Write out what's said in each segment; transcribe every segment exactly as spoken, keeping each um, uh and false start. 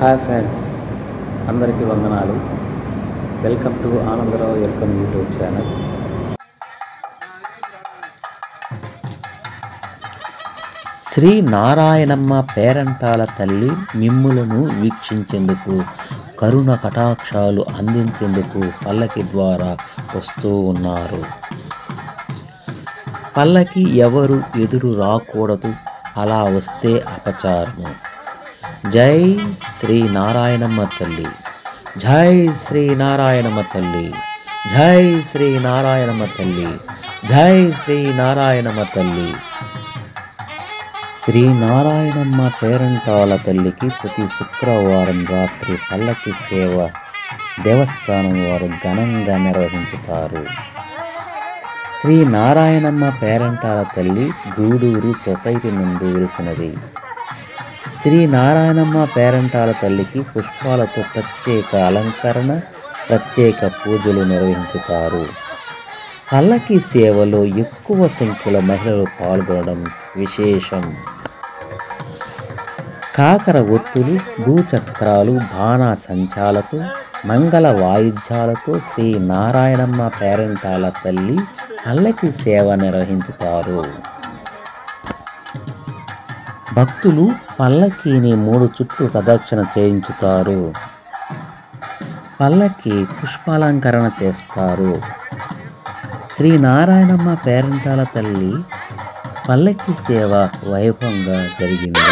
Hi friends, అందరికీ వందనాలు. Welcome to Anandarao welcome YouTube channel. Shri Narayanamma పేరంటాల తల్లి మిమ్ములను వీక్షించేందుకు, కరుణ కటాక్షాలు అందించేందుకు పల్లకి ద్వారా వస్తూ ఉన్నారు. పల్లకి ఎవరు ఎదురు రాకూడదు, అలా వస్తే అపచారము. జై శ్రీ నారాయణమ్మ తల్లి, జై శ్రీ నారాయణమ్మ తల్లి, జై శ్రీ నారాయణమ్మ తల్లి, జై శ్రీ నారాయణమ్మ తల్లి. శ్రీ నారాయణమ్మ పేరంటాల తల్లికి ప్రతి శుక్రవారం రాత్రి పల్లకి సేవ దేవస్థానం వారు ఘనంగా నిర్వహించుతారు. శ్రీ నారాయణమ్మ పేరంటాల తల్లి గూడూరు సొసైటీ నుండి వెలిసినది. శ్రీ నారాయణమ్మ పేరంటాల తల్లికి పుష్పాలతో ప్రత్యేక అలంకరణ, ప్రత్యేక పూజలు నిర్వహించుతారు. పల్లకి సేవలో ఎక్కువ సంఖ్యలో మహిళలు పాల్గొనడం విశేషం. కాకర ఒత్తులు, భూచక్రాలు, బాణా సంచాలతో, మంగళ వాయిద్యాలతో శ్రీ నారాయణమ్మ పేరంటాల తల్లి పల్లకి సేవ నిర్వహించుతారు. భక్తులు పల్లకీని మూడు చుట్లు ప్రదక్షిణ చేయించుతారు. పల్లకి పుష్పాలంకరణ చేస్తారు. శ్రీ నారాయణమ్మ పేరంటాల తల్లి పల్లకి సేవ వైభవంగా జరిగింది.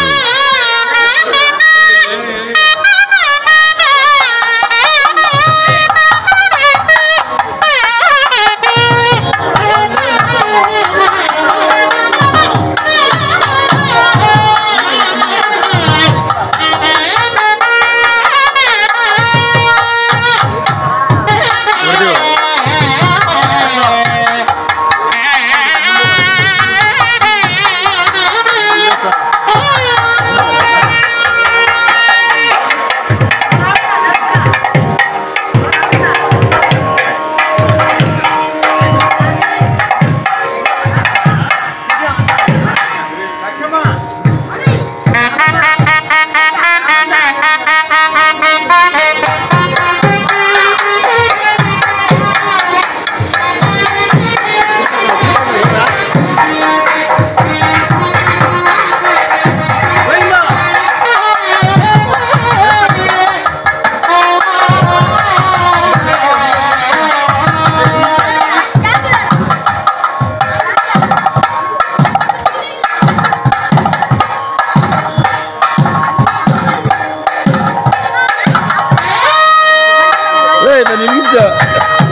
Hey, Danielita!